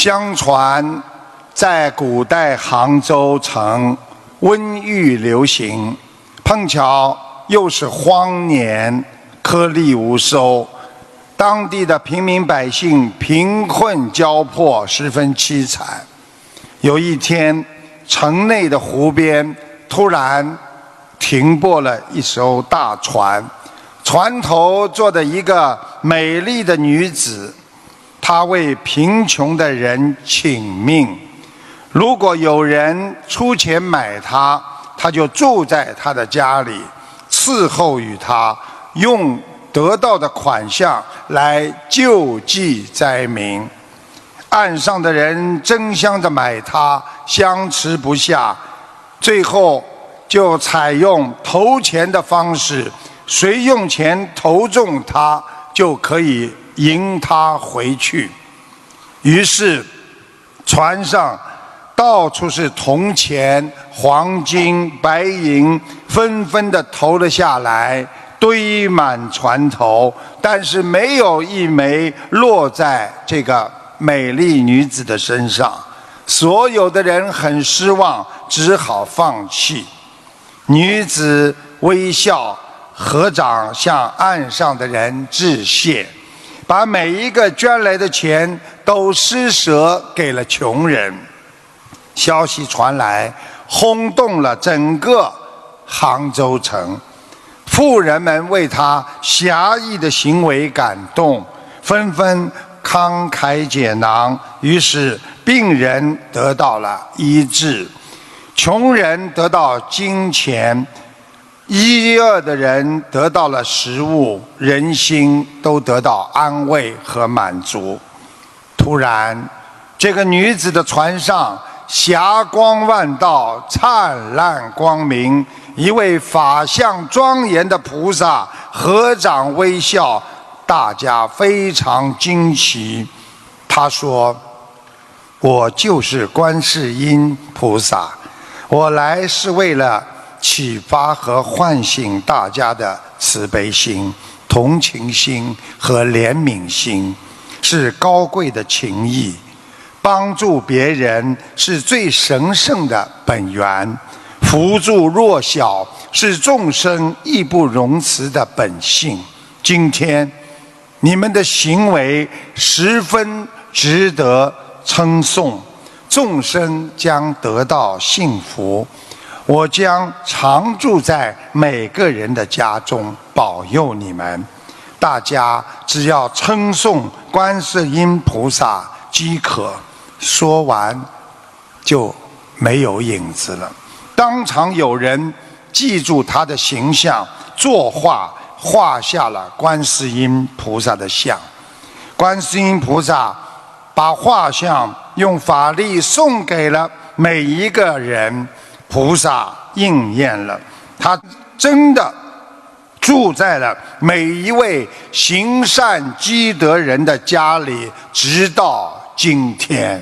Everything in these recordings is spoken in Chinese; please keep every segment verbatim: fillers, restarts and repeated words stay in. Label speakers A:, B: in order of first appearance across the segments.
A: 相传，在古代杭州城，瘟疫流行，碰巧又是荒年，颗粒无收，当地的平民百姓贫困交迫，十分凄惨。有一天，城内的湖边突然停泊了一艘大船，船头坐着一个美丽的女子，她为贫穷的人请命，如果有人出钱买她，她就住在她的家里，伺候于她，用得到的款项来救济灾民。岸上的人争相着买她，相持不下，最后就采用投钱的方式，谁用钱投中她，就可以迎她回去。于是船上到处是铜钱、黄金、白银，纷纷地投了下来，堆满船头，但是没有一枚落在这个美丽女子的身上。所有的人很失望，只好放弃。女子微笑，合掌向岸上的人致谢，把每一个捐来的钱都施舍给了穷人。消息传来，轰动了整个杭州城。富人们为他侠义的行为感动，纷纷慷慨解囊，于是病人得到了医治，穷人得到金钱，饥饿的人得到了食物，人心都得到安慰和满足。突然，这个女子的船上霞光万道，灿烂光明，一位法相庄严的菩萨合掌微笑，大家非常惊奇。他说：我就是观世音菩萨，我来是为了启发和唤醒大家的慈悲心、同情心和怜悯心，是高贵的情谊。帮助别人是最神圣的本源，扶助弱小是众生义不容辞的本性。今天你们的行为十分值得称颂，众生将得到幸福。我将常住在每个人的家中，保佑你们。大家只要称颂观世音菩萨即可。说完就没有影子了。当场有人记住他的形象，作画画下了观世音菩萨的像。观世音菩萨把画像用法力送给了每一个人，菩萨应验了，他真的住在了每一位行善积德人的家里，直到今天。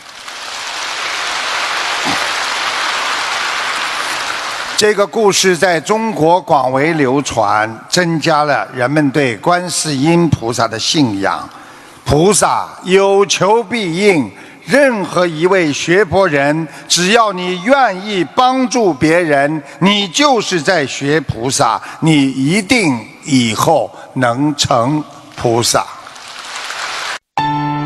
A: 这个故事在中国广为流传，增加了人们对观世音菩萨的信仰。菩萨有求必应，任何一位学佛人，只要你愿意帮助别人，你就是在学菩萨，你一定以后能成菩萨。